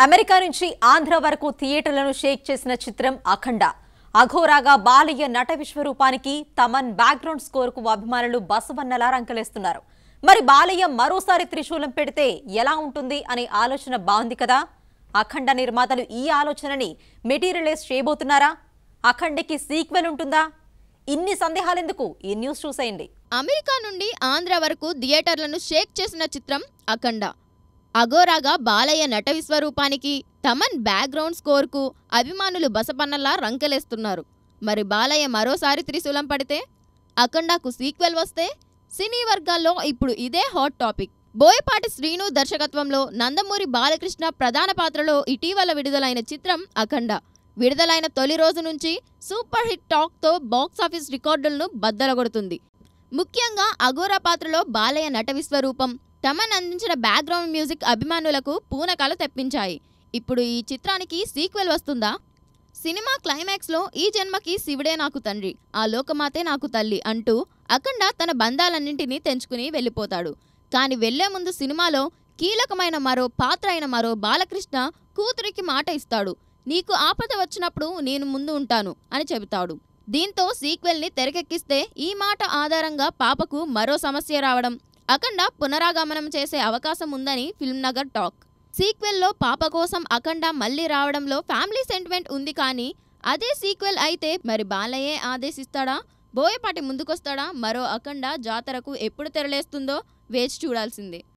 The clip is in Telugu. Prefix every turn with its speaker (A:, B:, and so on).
A: అమెరికా నుంచి ఆంధ్ర వరకు థియేటర్లను షేక్ చేసిన చిత్రం అఖండ. అఘోరాగా బాలయ్య నట విశ్వరూపానికి తమన్ బ్యాక్గ్రౌండ్ స్కోర్కు అభిమానులు బసవన్నలా రంకలేస్తున్నారు. మరి బాలయ్య మరోసారి త్రిశూలం పెడితే ఎలా ఉంటుంది అనే ఆలోచన బాగుంది కదా. అఖండ నిర్మాతలు ఈ ఆలోచనని మెటీరియలైజ్ చేయబోతున్నారా? అఖండకి సీక్వెల్ ఉంటుందా? ఇన్ని సందేహాలెందుకు, ఈ న్యూస్ చూసేయండి.
B: అమెరికా నుండి ఆంధ్ర వరకు థియేటర్లను షేక్ చేసిన చిత్రం అఖండ. అఘోరాగా బాలయ్య నట విశ్వరూపానికి తమన్ బ్యాక్గ్రౌండ్ స్కోర్కు అభిమానులు బసపన్నలా రంకెలేస్తున్నారు. మరి బాలయ్య మరోసారి త్రిశూలం పడితే, అఖండకు సీక్వెల్ వస్తే? సినీ వర్గాల్లో ఇప్పుడు ఇదే హాట్ టాపిక్. బోయపాటి శ్రీను దర్శకత్వంలో నందమూరి బాలకృష్ణ ప్రధాన పాత్రలో ఇటీవల విడుదలైన చిత్రం అఖండ. విడుదలైన తొలి రోజు నుంచి సూపర్ హిట్ టాక్తో బాక్సాఫీస్ రికార్డులను బద్దలగొడుతుంది. ముఖ్యంగా అఘోరా పాత్రలో బాలయ్య నట విశ్వరూపం, తమన్ అందించిన బ్యాక్గ్రౌండ్ మ్యూజిక్ అభిమానులకు పూనకాలు తెప్పించాయి. ఇప్పుడు ఈ చిత్రానికి సీక్వెల్ వస్తుందా? సినిమా క్లైమాక్స్లో ఈ జన్మకి శివుడే నాకు తండ్రి, ఆ లోకమాతే నాకు తల్లి అంటూ అఖండ తన బంధాలన్నింటినీ తెంచుకుని వెళ్ళిపోతాడు. కానీ వెళ్లే ముందు సినిమాలో కీలకమైన మరో పాత్ర అయిన మరో బాలకృష్ణ కూతురికి మాట ఇస్తాడు. నీకు ఆపద వచ్చినప్పుడు నేను ముందు ఉంటాను అని చెబుతాడు. దీంతో సీక్వెల్ని తెరకెక్కిస్తే ఈ మాట ఆధారంగా పాపకు మరో సమస్య రావడం, అఖండ పునరాగమనం చేసే అవకాశం ఉందని ఫిల్మ్ నగర్ టాక్. సీక్వెల్లో పాప కోసం అఖండ మళ్లీ రావడంలో ఫ్యామిలీ సెంటిమెంట్ ఉంది. కానీ అదే సీక్వెల్ అయితే మరి బాలయ్యే ఆదేశిస్తాడా? బోయపాటి ముందుకొస్తాడా? మరో అఖండ జాతరకు ఎప్పుడు తెరలేస్తుందో వేచి చూడాల్సిందే.